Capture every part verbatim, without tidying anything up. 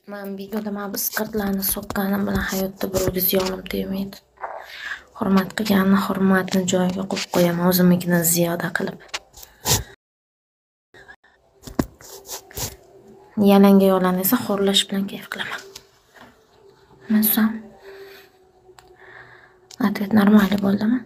Men videoda mana bu isqirtlarni so'kkanim bilan hayotda birovga ziyonim tegmaydi. Hurmat qilganni hurmatni joyiga qo'yib qo'yaman, o'zimnikidan ziyoda qilib. Yalanga yo'lani esa xo'rlash bilan kayf qilaman. Nasam? Ответ нормальный bo'ldimi?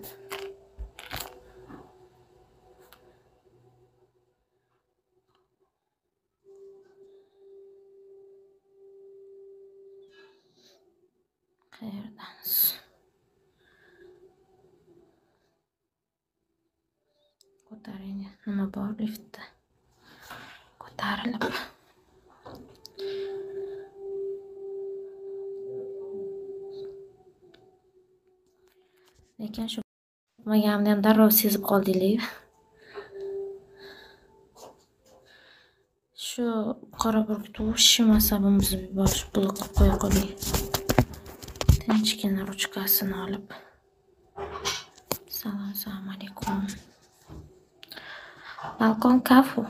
Qayerdamiz? Ko'taring, nima bor liftda? Ko'tarilib. Lekin shu bo'lmaganimni ham darrov sezib qoldinglar. Shu qora burgut o'shim asabimizni yuborish blok qilib qo'ya qoling. Tinchgina ruchkasini olib. Salom, assalomu alaykum. Balkon kafu.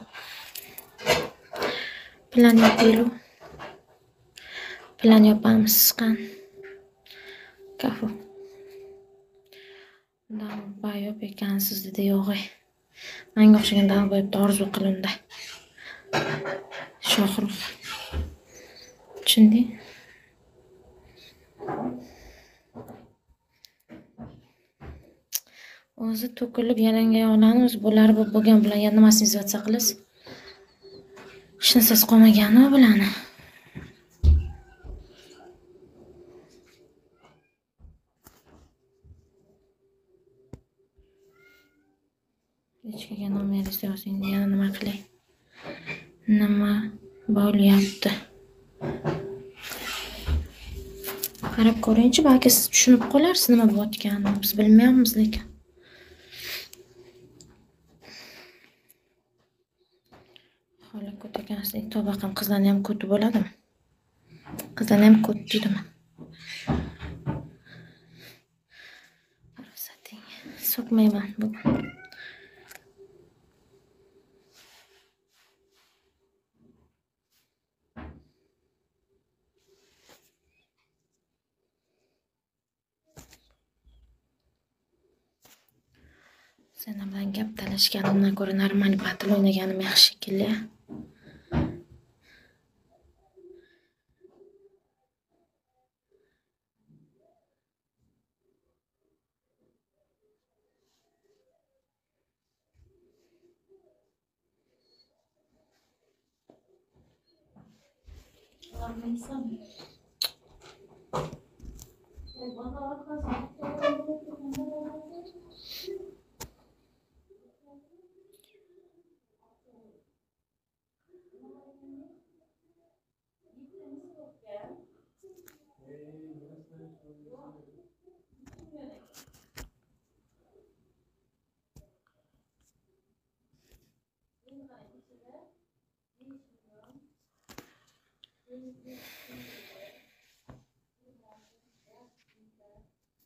Plan yapaylik. Plan yapamiz qan. Kafu. Bundan bayop ekansiz dedi yo'g'ay. Menga o'xshagan dan bayopda orzu qilindi. Shohrux. Tushunding? O'zi to'kilib yalanga yo'lani o'zi bo'lari bo'lib bo'lgan bilan yana nimasini izlatsa qilasiz? Shinsiz qolmagani u bilani. Hechkiga nomeringizni yozing, yana nima qilay? Nima bo'lyapti? Qarab ko'ringchi, balki siz tushunib qolarsiz nima bo'layotganini. Biz bilmayapmiz lekin. Xo'la ko'tagansiz, tobaqam qizlarni ham ko'ti bo'ladimi? Qizlarni ham ko't deydimi? Farsating. So'kmayman bugun. Sen bilan gap talashganimdan ko'ra normal batl o'ynaganim yaxshi shekilli.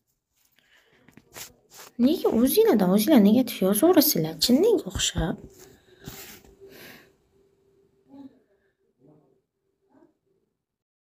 Nega o'zinglardan o'zinglar negativ yozaverasizlar? Chinniga o'xshab.